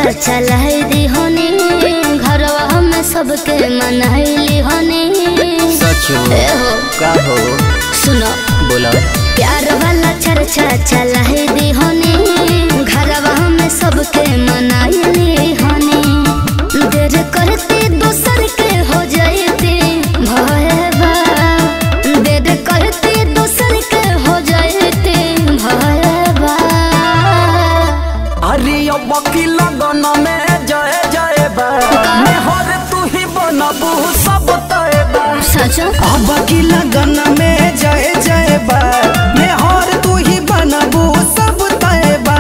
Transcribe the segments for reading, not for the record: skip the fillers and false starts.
चलाई दी होनी घरवा में सबके मनाइली होनी। सच हो का हो सुनो बोला प्यार वाला चर्चा चलाई दी होनी घरवा में सबके मनाइली होनी। देर करती दूसर के हो जाती भयबा, देर करती दूसर के हो जाती भयबा। अरे बकी लगन में जय जय बा हर तू ही बनबू सब तय बा। सच बकी लगन में जय जय बा हर तू ही बनबू सब तय बा।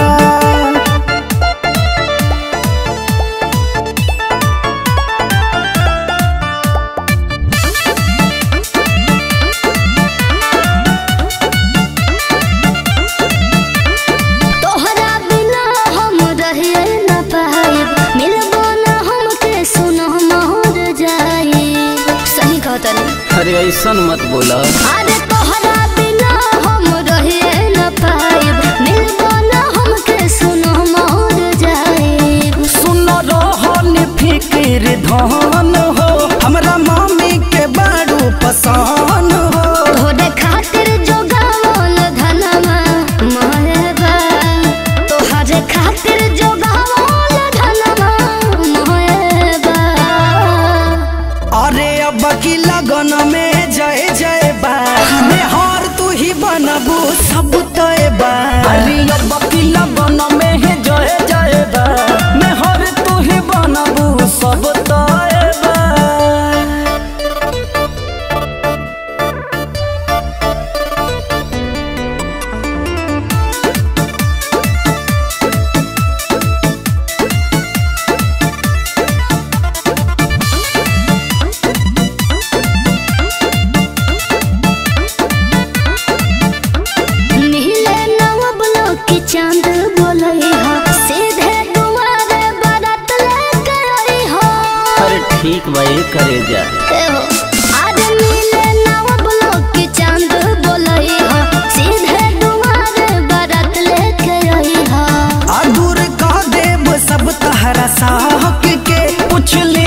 अरे ऐसा मत बोला। अरे तोहरा बिना हम रहे न पाइब मिलबो न हमके सुनो मोर जाइब। सुनो रोहन फिक्र धन हो हमरा मम्मी के बारू पसंद हो। तोहरे खातिर जो गावल धनमा मोहबा, तोहरे खातिर जो गावल धनमा मोहबा। अरे अब की लगन में जय जय बा हर तू ही बनबू सब तय बा। अरे अब की लगन में जय जय बा हर तू ही बनबू सब तय बा। चांद बोलई हो सीधे तुम्हारे बारात लेके आई हो। अरे ठीक भाई करे जा आज मिले नवा ब्लॉक की चांद बोलई हो सीधे तुम्हारे बारात लेके आई हो। दूर का देव सब तहरा साहक के पूछ ले